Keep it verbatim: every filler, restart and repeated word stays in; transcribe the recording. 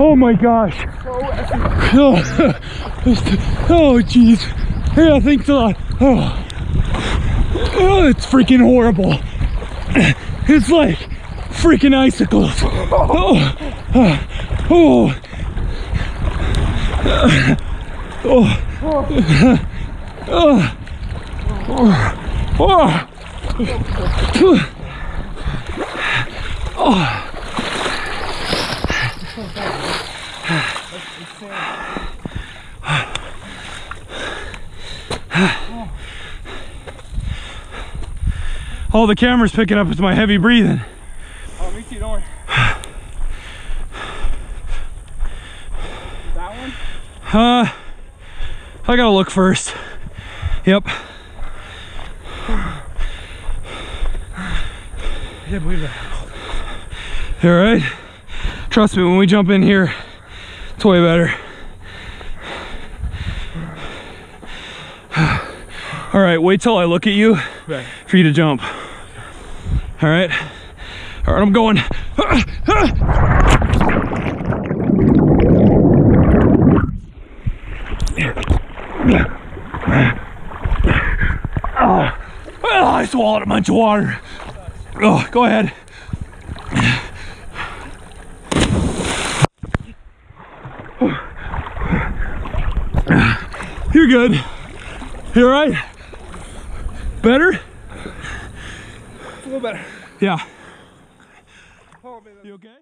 Oh my gosh. Oh, oh jeez. Yeah, thanks a lot. Oh. Oh, it's freaking horrible. It's like freaking icicles. Oh. Oh. Oh. Oh. Oh. Oh. Oh. All the camera's picking up is my heavy breathing. Oh, me too, don't worry. That one? Uh, I gotta look first. Yep. I can't believe that. You all right? Trust me, when we jump in here, it's way better. All right, wait till I look at you Right. for you to jump. All right? All right, I'm going. Oh, I swallowed a bunch of water. Oh, go ahead. You're good. You all right? Better? It's a little better. Yeah. Oh, man. You okay?